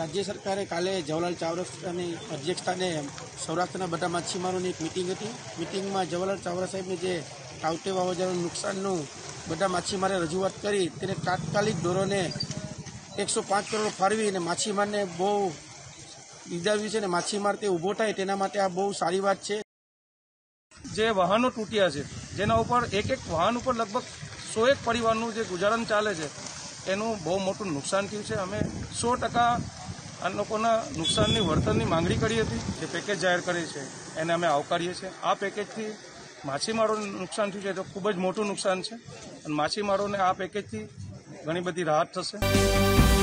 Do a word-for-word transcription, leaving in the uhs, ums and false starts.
રાજ્ય સરકારે કાલે જવાહરલાલ ચાવડાની અધ્યક્ષસ્થાને સૌરાષ્ટ્રના બધા માછીમારોની એક મિટિંગ હતી. મિટિંગમાં જવાહરલાલ ચાવડા સાહેબને જે તાવતે વાવાઝોડાનું નુકસાનનું બધા માછીમારે રજૂઆત કરી તેને તાત્કાલિક ધોરણે એકસો પાંચ કરોડ ફાળવી અને માછીમારને બહુ બિરદાવ્યું છે અને માછીમાર તે ઊભો થાય તેના માટે આ બહુ સારી વાત છે. જે વાહનો તૂટ્યા છે જેના ઉપર એક એક વાહન ઉપર લગભગ સો એક પરિવારનું જે ગુજરાન ચાલે છે એનું બહુ મોટું નુકસાન થયું છે. અમે સો ટકા આ લોકોના નુકસાનની વળતરની માંગણી કરી હતી. જે પેકેજ જાહેર કરી છે એને અમે આવકારીએ છીએ. આ પેકેજથી માછીમારોને નુકસાન થયું છે તો ખૂબ જ મોટું નુકસાન છે અને માછીમારોને આ પેકેજથી ઘણી બધી રાહત થશે.